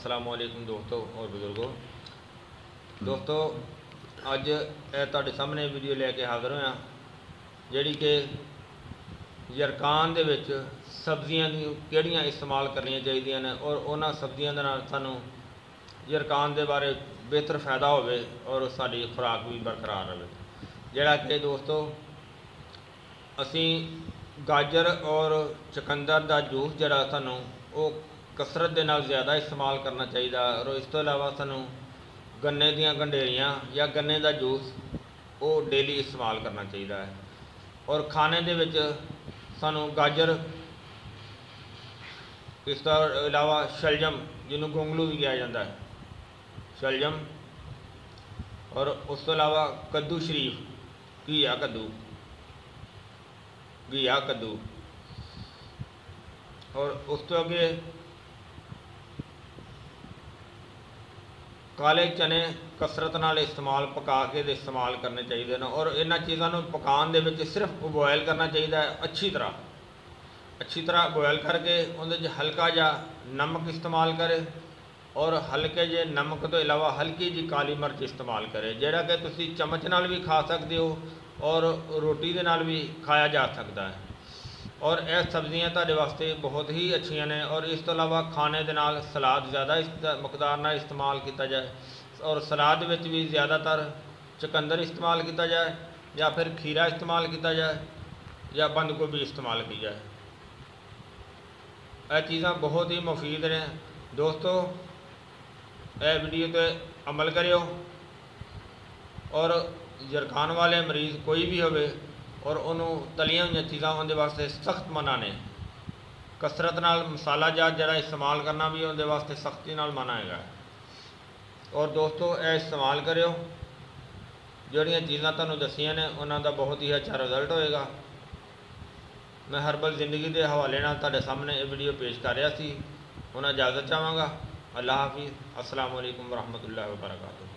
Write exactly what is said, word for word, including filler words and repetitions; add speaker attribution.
Speaker 1: अस्सलाम वालेकुम दोस्तों और बुजुर्गों। दोस्तों अज तुहाडे सामने वीडियो लैके हाज़र होया जिहड़ी कि यरकान दे विच सब्जियां दी किहड़ियां इस्तेमाल करनियां चाहीदियां ने और उन्हां सब्जियां दे नाल सानूं यरकान दे बारे बेहतर फायदा होवे और साडी खुराक भी बरकरार रहे। जिहड़ा कि दोस्तों असी गाजर और चुकंदर का जूस जिहड़ा सानूं वो कसरत के नाल ज़्यादा इस्तेमाल करना चाहिए और इस तो इलावा सानूं गन्ने दीयां गंढेरियां या गन्ने का जूस वो डेली इस्तेमाल करना चाहिए है। और खाने दे विच सानूं गाजर, इस तो इलावा शलजम जिन्होंं गोंगलू भी कहा जाता है, शलजम, और उस तो इलावा कद्दू शरीफ, घिया कद्दू, घिया कद्दू, और उस तो अगे काले चने कसरत नाल इस्तेमाल पका के दे इस्तेमाल करने चाहिए हैं। और इन्हां चीज़ों को पकाने दे विच सिर्फ बॉयल करना चाहिए है, अच्छी तरह अच्छी तरह बॉयल करके उहदे च हल्का जा नमक इस्तेमाल करे और हल्के जे नमक तो इलावा हल्की जी काली मिर्च इस्तेमाल करे, जिहड़ा कि तुसीं चमच नाल भी खा सकते हो और रोटी दे नाल भी खाया जा सकता है। और यह सब्जियां तुहाडे वास्ते बहुत ही अच्छियां ने। और इस तो इलावा खाने दे नाल सलाद ज़्यादा मकदार नाल इस्तेमाल किया जाए और सलाद विच भी ज़्यादातर चुकंदर इस्तेमाल किया जाए या फिर खीरा इस्तेमाल किया जाए या बंद गोभी इस्तेमाल की जाए। यह चीज़ां बहुत ही मुफीद ने दोस्तों। यह वीडियो पर अमल करियो और यरकान वाले मरीज़ कोई भी होवे और उन्होंने तलियां हुई चीज़ां उनके वास्ते सख्त मना ने। कसरत नाल मसाला जात जरा इस्तेमाल करना भी उनके वास्ते सख्ती नाल मना है। और दोस्तों यह इस्तेमाल करियो, जड़ियाँ चीज़ां तुहानूं दसियां ने उन्हां दा बहुत ही अच्छा रिजल्ट होएगा। मैं हरबल जिंदगी के हवाले नाल तुहाडे सामने ये वीडियो पेश कर रहा सी। उन्हें इजाज़त चाहांगा। अल्लाह हाफिज़। अस्सलाम वालेकुम वरहमतुल्लाहि वबरकातुहू।